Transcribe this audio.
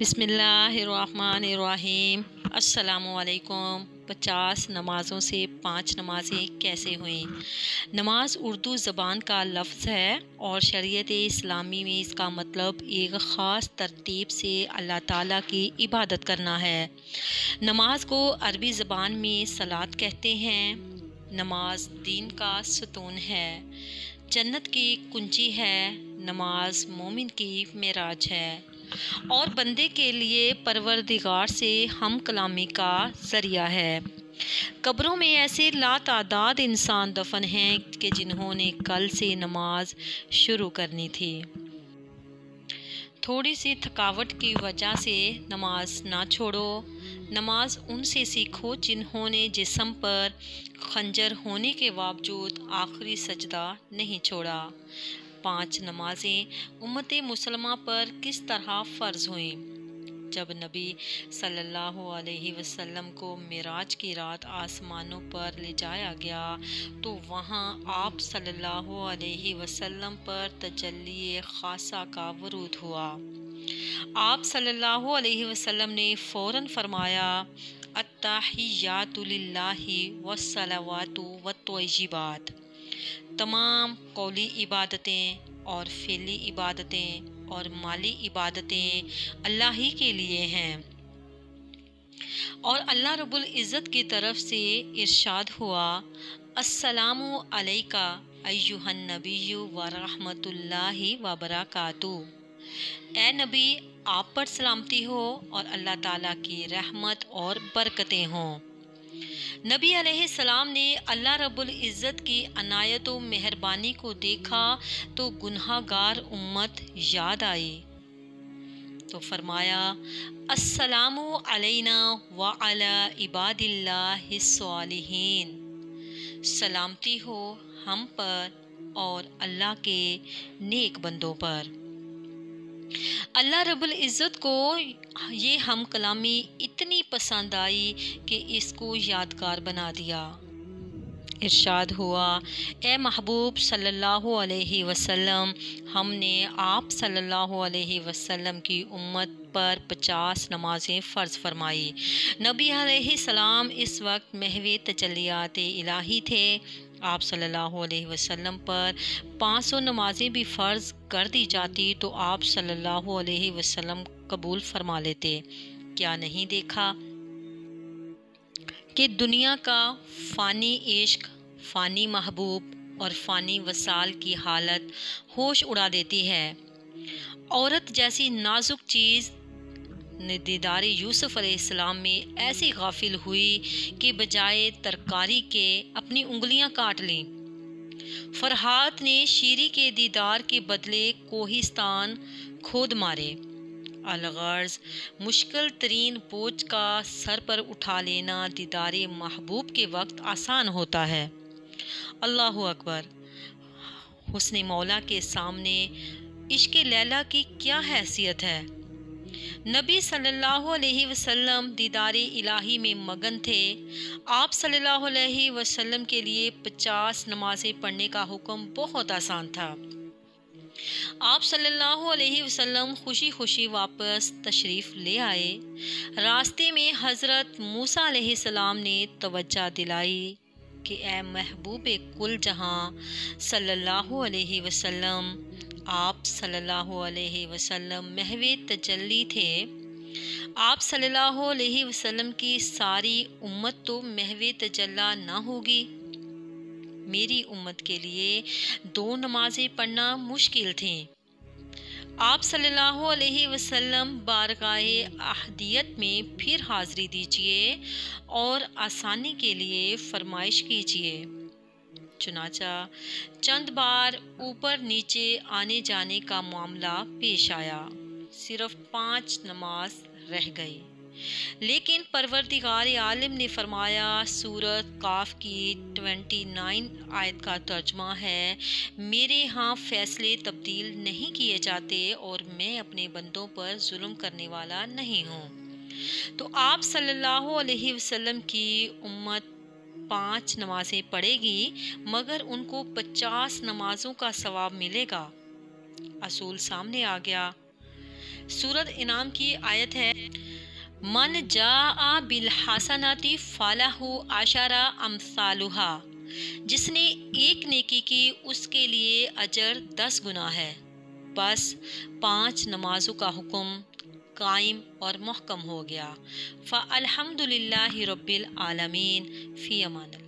بسم اللہ الرحمن الرحیم۔ السلام علیکم۔ 50 نمازوں سے 5 نمازیں کیسے ہوئیں؟ نماز اردو زبان کا لفظ ہے اور شریعت اسلامی میں اس کا مطلب ایک خاص ترتیب سے اللہ تعالیٰ کی عبادت کرنا ہے۔ نماز کو عربی زبان میں صلاۃ کہتے ہیں۔ نماز دین کا ستون ہے، جنت کی کنجی ہے۔ نماز مومن کی معراج ہے اور بندے کے لیے پروردگار سے ہم کلامی کا ذریعہ ہے۔ قبروں میں ایسے لاتعداد انسان دفن ہیں کہ جنہوں نے کل سے نماز شروع کرنی تھی۔ تھوڑی سی تھکاوٹ کی وجہ سے نماز نہ چھوڑو۔ نماز ان سے سیکھو جنہوں نے جسم پر خنجر ہونے کے باوجود آخری سجدہ نہیں چھوڑا۔ 5 نمازیں امت مسلمہ پر کس طرح فرض ہوئیں؟ جب نبی صلی اللہ علیہ وسلم کو معراج کی رات آسمانوں پر لے جایا گیا تو وہاں آپ صلی اللہ علیہ وسلم پر تجلی خاصہ کا ورود ہوا۔ آپ صلی اللہ علیہ وسلم نے فوراً فرمایا، التحیات للہ والصلوات والطیبات۔ تمام قولی عبادتیں اور فعلی عبادتیں اور مالی عبادتیں اللہ ہی کے لیے ہیں۔ اور اللہ رب العزت کی طرف سے ارشاد ہوا، السلام علیک ایھا النبی ورحمۃ اللہ وبرکاتہ۔ اے نبی، آپ پر سلامتی ہو اور اللہ تعالیٰ کی رحمت اور برکتیں ہوں۔ نبی علیہ السلام نے اللہ رب العزت کی عنایت و مہربانی کو دیکھا تو گناہ گار امت یاد آئی تو فرمایا، السلام علینا وعلی عباد اللہ الصالحین۔ سلامتی ہو ہم پر اور اللہ کے نیک بندوں پر۔ اللہ رب العزت کو یہ ہم کلامی اتنی پسند آئی کہ اس کو یادگار بنا دیا۔ ارشاد ہوا، اے محبوب صلی اللہ علیہ وسلم، ہم نے آپ صلی اللہ علیہ وسلم کی امت پر 50 نمازیں فرض فرمائی۔ نبی علیہ السلام اس وقت محو تجلیات الہی تھے۔ آپ صلی اللہ علیہ وسلم پر 500 نمازیں بھی فرض کر دی جاتی تو آپ صلی اللہ علیہ وسلم قبول فرما لیتے۔ کیا نہیں دیکھا کہ دنیا کا فانی عشق، فانی محبوب اور فانی وصال کی حالت ہوش اڑا دیتی ہے۔ عورت جیسی نازک چیز دیدار یوسف علیہ السلام میں ایسی غافل ہوئی کہ بجائے ترکاری کے اپنی انگلیاں کاٹ لیں۔ فرحات نے شیری کے دیدار کے بدلے کوہستان کھود مارے۔ الغرض مشکل ترین بوجھ کا سر پر اٹھا لینا دیدار محبوب کے وقت آسان ہوتا ہے۔ اللہ اکبر! حسن مولا کے سامنے عشق لیلا کی کیا حیثیت ہے؟ نبی صلی اللہ علیہ وسلم دیدار الہی میں مگن تھے۔ آپ صلی اللہ علیہ وسلم کے لیے 50 نمازیں پڑھنے کا حکم بہت آسان تھا۔ آپ صلی اللہ علیہ وسلم خوشی خوشی واپس تشریف لے آئے۔ راستے میں حضرت موسیٰ علیہ السلام نے توجہ دلائی کہ اے محبوب کل جہاں صلی اللہ علیہ وسلم، آپ صلی اللہ علیہ وسلم محو تجلی تھے۔ آپ صلی اللہ علیہ وسلم کی ساری امت تو محو تجلی نہ ہوگی۔ میری امت کے لیے 2 نمازیں پڑھنا مشکل تھیں۔ آپ صلی اللہ علیہ وسلم بارگاہ احدیت میں پھر حاضری دیجیے اور آسانی کے لیے فرمائش کیجیے۔ چنانچہ چند بار اوپر نیچے آنے جانے کا معاملہ پیش آیا۔ صرف 5 نماز رہ گئی، لیکن پروردگار عالم نے فرمایا، سورۃ قاف کی 29 آیت کا ترجمہ ہے، میرے ہاں فیصلے تبدیل نہیں کیے جاتے اور میں اپنے بندوں پر ظلم کرنے والا نہیں ہوں۔ تو آپ صلی اللہ علیہ وسلم کی امت 5 نمازیں پڑھے گی مگر ان کو 50 نمازوں کا ثواب ملے گا۔ اصول سامنے آ گیا۔ سورۃ انعام کی آیت ہے من جاء بالحسناتی فلہ عشر امثالھا، جس نے ایک نیکی کی اس کے لیے اجر 10 گنا ہے۔ بس 5 نمازوں کا حکم قائم اور محکم ہو گیا۔ فالحمد للہ رب العالمین، فی امان اللہ۔